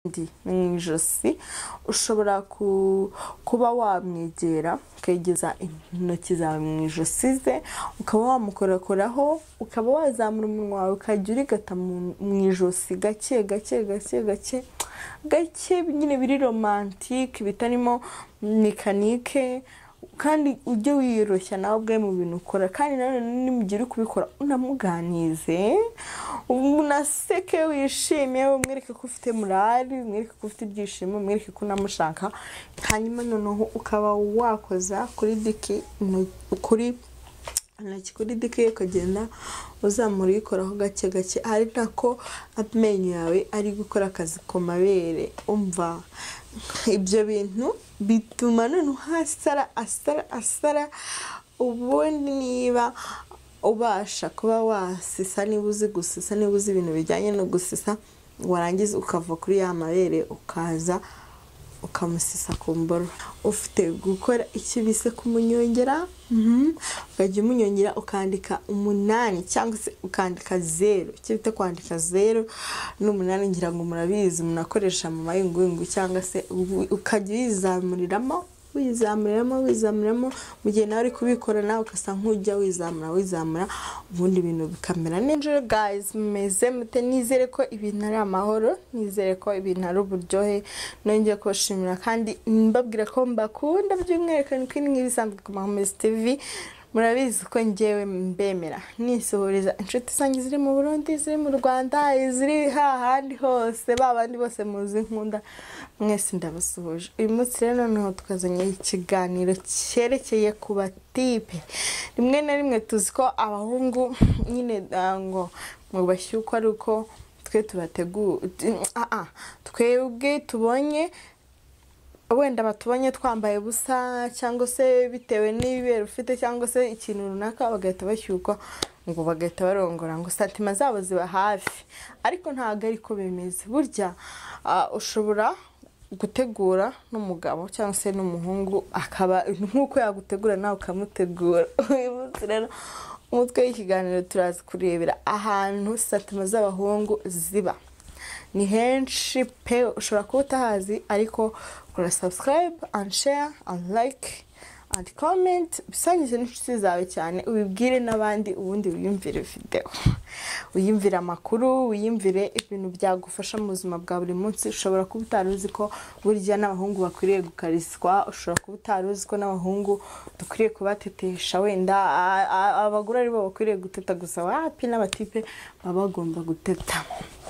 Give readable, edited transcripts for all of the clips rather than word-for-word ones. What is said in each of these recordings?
mu ijosi ushobora kuba wamwegera ukegeza intoki zawe mu ijosi ze ukaba wamukorakoraho ukaba wazamura umunwa wawe ukajya urigata mu ijosi gake nyine biri romantique bitarimo mekanike kandi ujye wiyoroshya nawe ubwe mu bintu ukora kandi nanone nimugira kubikora unamuganize unaseke wishimye umwereke ko ufite morali umwereke ko ufite ibyishimo umwereke ko unamushaka hanyuma noneho ukaba wakoza kuri diki kuri diki ukagenda uzamura uyikoraho gake ari nako amenyo yawe ari gukora akazi ku mabere umva ibyo bintu bituma noneho asara ubundi niba ubasha kuba wasisa niba uzi gusisa niba uzi ibintu bijyanye no gusisa warangiza ukava kuri ya mabere ukaza ukamusisa ku mboro ufite gukora ikibise kumunyongera ukajya umunyongera ukandika 8 cyangwa se ukandika 0 cyita kwandika 0 n'8 ngira ngo murabizi munakoresha mu mayunguyungu cyangwa se ukajya wizamuriramo mu gihe nawe uri kubikora nawe ukasa nk'ujya wizamura ubundi ibintu bikamera neza. Guys meze mute nizere ko ibintu ari amahoro nizere ko ibintu ari uburyohe nongeye kubashimira kandi mbabwira ko mbakunda by'umwerekano ko nk'ibisanzwe ku Mahomezi TV murabizi ko ngewe mbemera nisohoreza inshuti zanjye ziri mu Burundi ziri mu Rwanda ziri hahandi hose babandi bose muzi nkunda mwese ndabasuhuje uyu munsi rero noneho tukazanye ikiganiro cyerekeye ku batipe rimwe na rimwe tuzi ko abahungu nyine ngo bashyuko ari uko twe twebwe tubonye wenda batubonye twambaye busa cyangwa se bitewe n'ibibero ufite cyangwa se ikintu runaka bagahita bashyuka ngo bagahita barongora ngo satima zabo ziba hafi ariko ntago ariko bemeze burya ushobora gutegura n'umugabo cyangwa se n'umuhungu akaba nkuko yagutegura nawe ukamutegura rero umutwe w'ikiganiro turazi kurebera ahantu satima z'abahungu ziba ni henshi pe ushobora kuba utahazi ariko kora subscribe and share and like and comment bisangize n'inshuti zawe cyane ubibwire n'abandi ubundi wiyumvire video wiyumvire amakuru wiyumvire ibintu byagufasha mu buzima bwa buri munsi ushobora kuba utaruzi ko burya n'abahungu bakwiriye gukariswa ushobora kuba utaruzi ko n'abahungu dukwiriye kubatetesha wenda abagore ari bo bakwiriye guteta gusa wapi n'abatipe baba bagomba guteta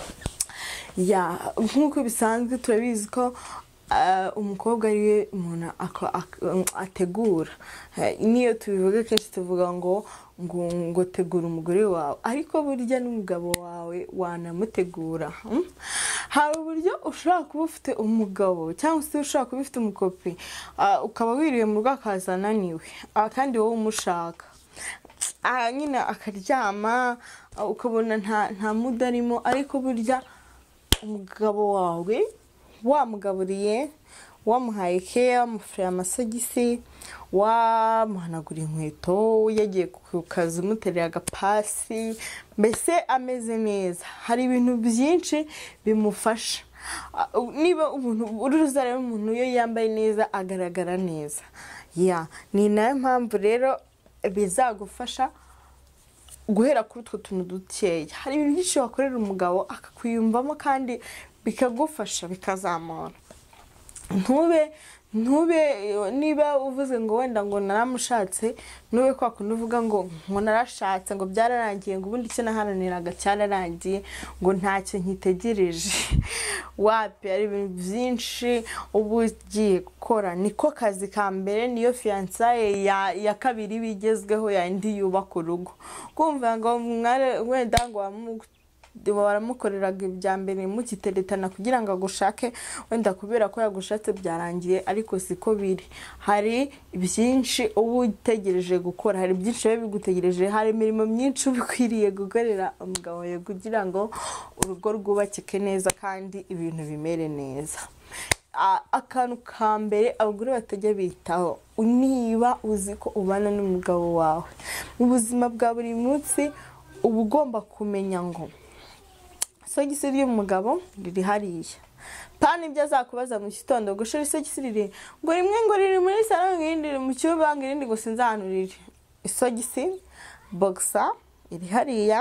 nk'uko bisanzwe turabizi ko umukobwa ariwe umuntu ategura niyo tubivuga kenshi tuvuga ngo tegura umugore wawe ariko burya n'umugabo wawe wanamutegura hari uburyo ushobora kuba ufite umugabo cyangwa se ushobora kuba ufite umukopi ukaba wiriwe mu rugo akazananiwe kandi wowe umushaka nyine akaryama ukabona nta mudarimo ariko burya umugabo wawe wamugaburiye wamuhaye care wamufuriye amasogisi wamuhanagura inkweto yagiye ku kazi umutereye agapasi mbese ameze neza hari ibintu byinshi bimufasha niba uruza rero umuntu iyo yambaye neza agaragara neza ni nayo mpamvu rero bizagufasha guhera kuri utwo tuntu dukeya hari ibintu byinshi wakorera umugabo akakwiyumvamo kandi bikagufasha bikazamura ntube niba uvuze ngo wenda ngo naramushatse nube kwa kundi uvuga ngo narashatse ngo byararangiye ngo ubundi cyo naharaniraga cyararangiye ngo ntacyo nkitegereje wapi ari ibintu byinshi ubugiye gukora niko kazi ka mbere niyo fiancaye ya kabiri bigezweho yandi yubaka urugo kumva ngo wenda ngo waramukoreraga ibya mbere mukiteretana kugira ngo agushake wenda kubera ko yagushatse byarangiye ariko siko biri hari byinshi ubu utegereje gukora hari byinshi bigutegereje hari imirimo myinshi ubikwiriye gukorera umugabo wawe kugira ngo urugo rwubakike neza kandi ibintu bimere neza akantu ka mbere abagore batajya bitaho niba uzi ko ubana n'umugabo wawe mu buzima bwa buri munsi uba ugomba kumenya ngo isogisi ry'umugabo riri hariya pani ibyo azakubaza mu gitondo gushira isogisi riri ngo rimwe ngo riri muri salon irindi mu cyumba ngo irindi ngo sinzantu riri isogisi boxer iri hariya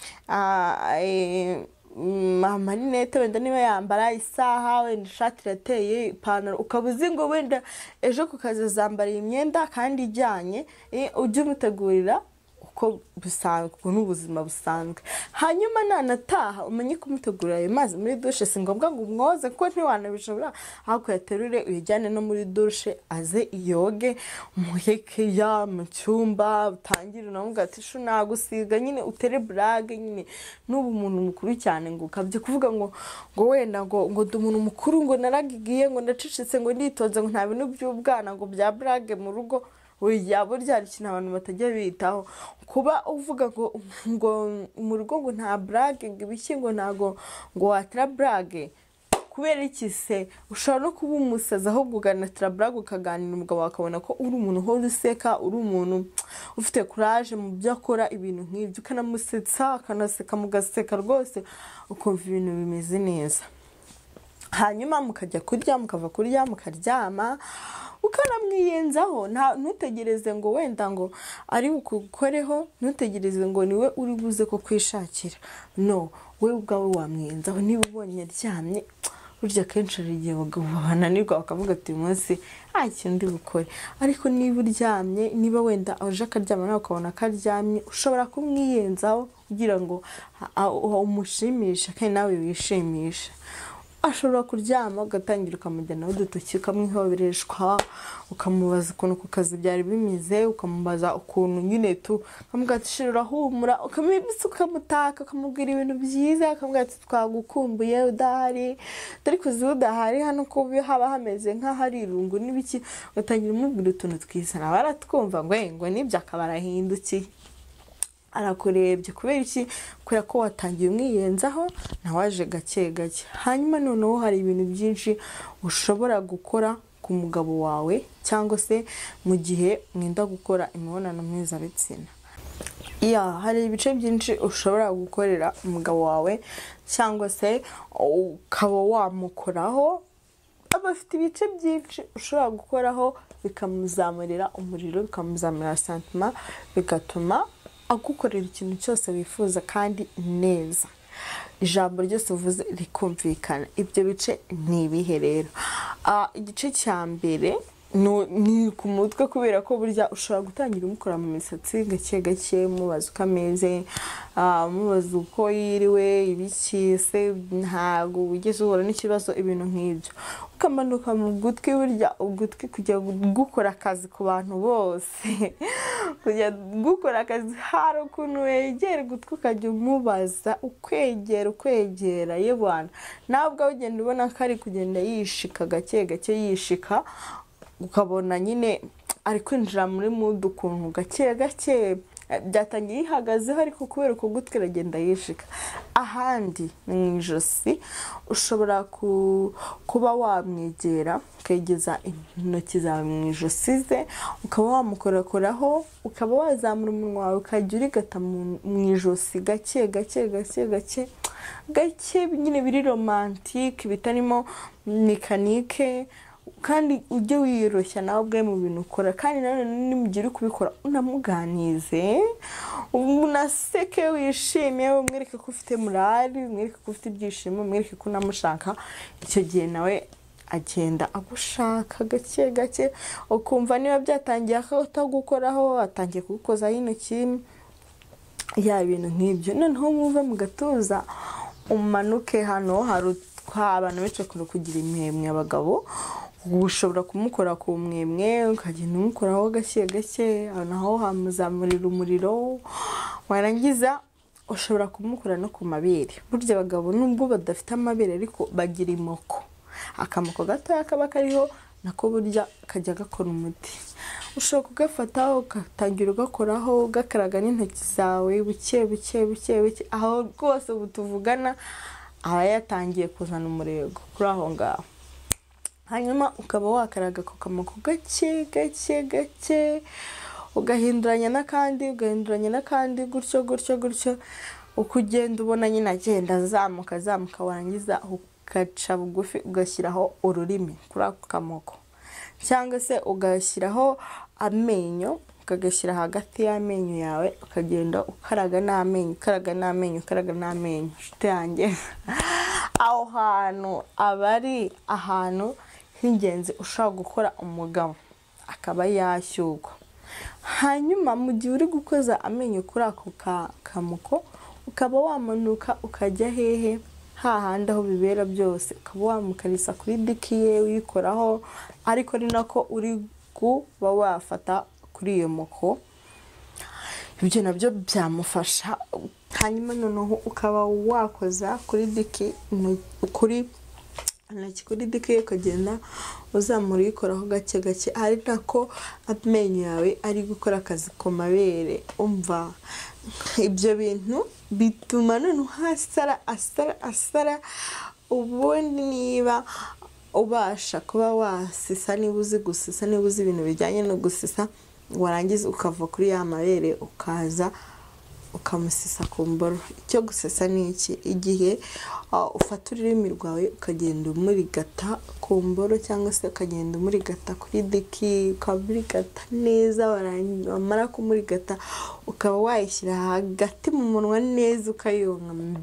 amarinete wenda niba yambara isaha wenda ishati irateye ipantaro ukabuzi ngo wenda ejo ku kazi zambariye imyenda kandi ijyanye ujye umutegurira uko bisanzwe n'ubuzima busanzwe hanyuma nanataha umenye kumutegurira ayo mazi muri douche si ngombwa ngo umwoze kuko ntiwanabishobora ahubwo yaterure uyijyane no muri douche aze iyoge umuhekeya mu cyumba utangire unavuga ati shu nagusiga nyine utere blague nyine n'ubu umuntu mukuru cyane ngo ukabye kuvuga ngo wenda ngo ndi umuntu mukuru ngo naragigiye ngo ndacicitse ngo nditoze ngo nta bintu by'ubwana ngo bya blague mu rugo oya burya ari ikintu abantu batajya bitaho kuba uvuga ngo mu rugo ngo nta blague ngo ibiki ngo ntago ngo watira blague kubera iki se ushobora no kuba umusaza ahubwo uganatira blague ukaganira umugabo akabona ko uri umuntu uhora useka uri umuntu ufite courage mu byo akora ibintu nk'ibyo ukanamusetsa akanaseka mugaseka rwose ukumva ibintu bimeze neza hanyuma mukajya kurya mukava kurya mukaryama ukanamwiyenzaho ntutegereze ngo wenda ngo ari ukukoreho ntutegereze ngo niwe uri buze ko kwishakira no we ubwawe wamwiyenzaho niba ubonye aryamye burya kenshi ari igihe bananirwa bakavuga ati uyu munsi nta kintu ndi bukore ariko niba uryamye niba wenda aje akaryama nawe ukabona ko aryamye ushobora kumwiyenzaho kugira ngo umushimishe kandi nawe wishimishe ashobora kuryama ugatangira ukamujyana udutoki ukamwihobereshwa ukamubaza ukuntu ku kazi byari bimeze ukamubaza ukuntu nyine ukamubwira ati shira urahumura ukamwibutsa ukamutaka ukamubwira ibintu byiza ukamubwira ati twagukumbuye udahari dore kuzi udahari hano ko haba hameze nk'ahari irungu n'ibiki ugatangira umubwira utuntu twiza nawe aratwumva ngo nibyo akaba arahindukiye arakurebye kubera iki kubera ko watangiye umwiyenzaho nawaje gake gake hanyuma noneho hari ibintu byinshi ushobora gukora ku mugabo wawe cyangwa se mu gihe mwenda gukora imibonano mpuzabitsina hari ibice byinshi ushobora gukorera umugabo wawe cyangwa se ukaba wamukoraho abafite ibice byinshi ushobora gukoraho bikamuzamurira umuriro bikamuzamurira santima bigatuma agukorera ikintu cyose wifuza kandi neza ijambo ryose uvuze rikumvikana ibyo bice ni ibihe rero igice cya mbere ni ku mutwe kubera ko burya ushobora gutangira umukora mu misatsi gake gake mubaza uko ameze mubaza uko yiriwe ibiki se ntabwo wigeze uhura n'ikibazo ibintu nk'ibyo ukamanuka mu gutwi burya ugutwi kujya gukora akazi ku bantu bose kujya gukora akazi hari ukuntu wegera ugutwi ukajya umubaza ukwegera yebana nawe ubwawe ugenda ubona ko ari kugenda yishika gake gake yishika ukabona nyine ari kwinjira muri mudu ukuntu gake gake byatangiye yihagazeho ariko kubera uko gutwi iragenda yishika ahandi mu ijosi ushobora kuba wamwegera ukegeza intoki zawe mu ijosi ze ukaba wamukorakoraho ukaba wazamura umunwa wawe ukajya urigata mu ijosi gake gake gake gake gake nyine biri romantike bitarimo mekanike kandi ujye wiyoroshya nawe ubwe mu bintu ukora kandi nanone nimugira kubikora unamuganize unaseke wishimye umwereke ko ufite morali umwereke ko ufite ibyishimo umwereke ko unamushaka icyo gihe nawe agenda agushaka gake gake ukumva niba byatangiye atagukoraho atangiye kugukozaho intoki ibintu nk'ibyo noneho muve mu gatuza umanuke hano hari abantu benshi bakunda kugira imwemwe abagabo ushobora kumukora ku mwemwe ukagenda umukoraho gake gake naho hamuzamurira umuriro warangiza ushobora kumukora no ku mabere burya abagabo nubwo badafite amabere ariko bagira imoko akamoko gatoya kaba kariho nako burya kajya gakora umuti ushobora kugafata ugatangira ugakoraho ugakaraga n'intoki zawe buke buke buke buke aho rwose ubu tuvugana aba yatangiye kuzana umurego kuri aho ngaho hanyuma ukaba wakaraga ku kamoko gake gake gake ugahinduranya n'akandi gutyo uko ugenda ubona nyine agenda azamuka warangiza ugaca bugufi ugashyiraho ururimi kuri ako kamoko, cyangwa se ugashyiraho amenyo ukagashyira hagati y'amenyo yawe ukagenda ukaraga n'amenyo nshuti yanjye. Aho hantu aba ari ahantu h'ingenzi ushobora gukora umugabo akaba yashyugwa. Hanyuma mu gihe uri gukoza amenyo kuri ako kamoko ukaba wamanuka ukajya hehe, hahandi aho bibera byose, ukaba wamukarisa kuri dikiye uyikoraho, ariko ni nako uri kuba wafata kuri iyo moko. Ibyo nabyo byamufasha. Hanyuma noneho ukaba wakoza kuri diki kuri dikiye ukagenda uzamura uyikoraho gake gake, ari nako amenyo yawe ari gukora akazi ku mabere. Umva, ibyo bintu bituma noneho asara. Ubundi niba ubasha kuba wasisa, niba uzi gusisa, niba uzi ibintu bijyanye no gusisa, warangiza ukava kuri ya mabere ukaza ukamusisa ku mboro. Icyo gusesa ni iki? Igihe ufata ururimi rwawe ukagenda umurigata ku mboro, cyangwa se ukagenda umurigata kuri diki, ukamurigata neza. Wamara kumurigata ukaba wayishyira hagati mu munwa neza, ukayonka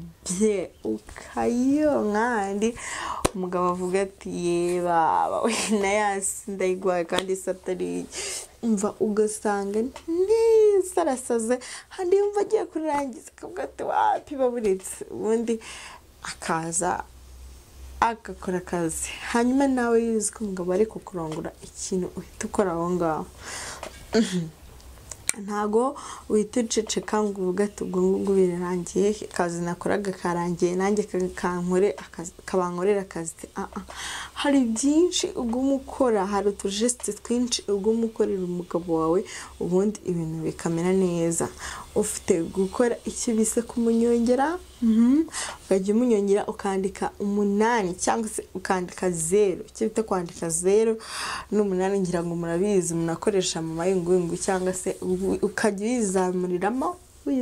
kandi umugabo avuga ati ye baba we na yasi ndayigwaye kandi satari. Umva, ugasanga neza arasaze, handi yumva agiye kurangiza akavuga ati wapi baburetse, ubundi akaza agakora akazi. Hanyuma nawe yuzi ko umugabo ari kukurongora, ikintu uhita ukora aho ngaho, ntago uhita uceceka ngo uvuga ati ubwo ngubwo birarangiye, akazi nakoraga karangiye, nanjye kabankorera akazi. Hari byinshi uguma ukora, hari utujeste twinshi uguma ukorera umugabo wawe, ubundi ibintu bikamera neza. Ufite gukora icyo bise kumunyongera, ukajya umunyongera ukandika 8 cyangwa se ukandika 0. Icyo bita kwandika 0 n'8 ngira ngo murabizi munakoresha mu mayunguyungu, cyangwa se ukajya wizamuriramo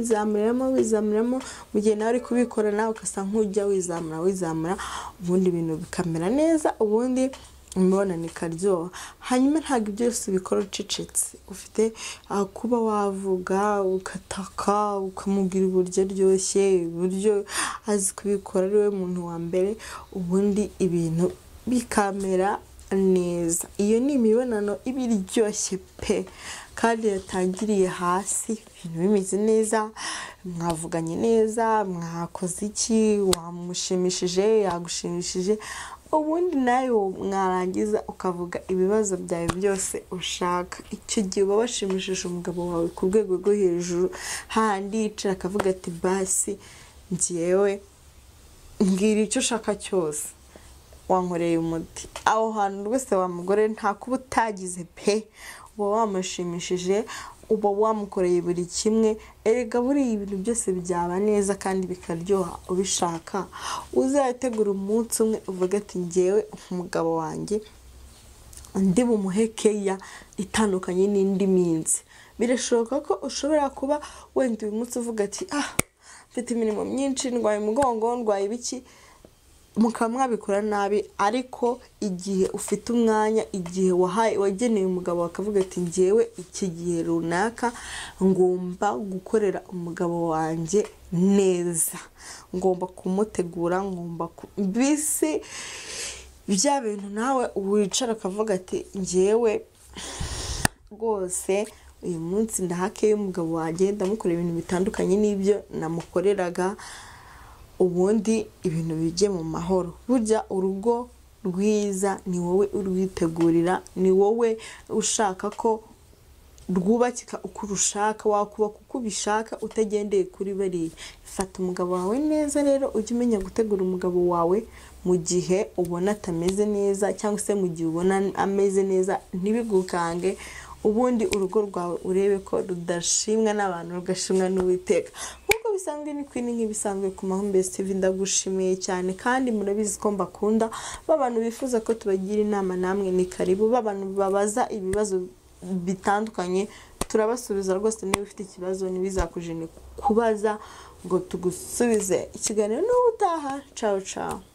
mu gihe nawe ari kubikora, nawe ukasa nk'ujya wizamura, ubundi ibintu bikamera neza, ubundi imibonano ikaryoha. Hanyuma ntabwo byose ubikora ucecetse, ufite kuba wavuga ukataka ukamubwira uburyo aryoshye, uburyo azi kubikora, ari we muntu wa mbere, ubundi ibintu bikamera neza. Iyo ni imibonano iba iryoshye pe, kandi yatangiriye hasi, ibintu bimeze neza, mwavuganye neza, mwakoze iki, wamushimishije, yagushimishije, ubundi nawe mwarangiza ukavuga ibibazo byawe byose ushaka. Icyo gihe uba washimishije umugabo wawe ku rwego rwo hejuru, handi yicara akavuga ati basi njyewe mbwira icyo ushaka cyose, wankoreye umuti. Aho hantu rwose wa mugore nta kuba utagize pe, uba wamushimishije, uba wamukoreye buri kimwe. Erega buri ibintu byose byaba neza kandi bikaryoha ubishaka. Uzategura umunsi umwe uvuga ati njyewe umugabo wanjye ndi bumuhekeya itandukanye n'indi minsi. Birashoboka ko ushobora kuba wenda uyu munsi uvuga ati mfite imirimo myinshi, ndwaye umugongo, ndwaye ibiki, mukaba mwabikora nabi, ariko igihe ufite umwanya, igihe wageneye umugabo akavuga ati njyewe iki gihe runaka ngomba gukorera umugabo wanjye neza, ngomba kumutegura, bisi bya bintu nawe wicara akavuga ati njyewe rwose uyu munsi ndahakeye umugabo wanjye, ndamukorera ibintu bitandukanye n'ibyo namukoreraga, ubundi ibintu bijye mu mahoro. Burya urugo rwiza ni wowe urwitegurira, ni wowe ushaka ko rwubakika uko urushaka, wakubaka uko ubishaka utagendeye kuri bariya. Fata umugabo wawe neza rero, ujye umenya gutegura umugabo wawe mu gihe ubona atameze neza, cyangwa se mu gihe ubona ameze neza, ntibigukange, ubundi urugo rwawe urebe ko rudashimwa n'abantu, rugashimwa n'Uwiteka. Nk'uko bisanzwe ni Queen, nk'ibisanzwe ku Mahumbezi TV, ndagushimiye cyane kandi murabizi ko mbakunda. Babantu bifuza ko tubagira inama namwe ni karibu, babantu babaza ibibazo bitandukanye turabasubiza rwose. Niba ufite ikibazo ntibizakujene kubaza ngo tugusubize. Ikiganiro n'ubutaha. Ciao ciao.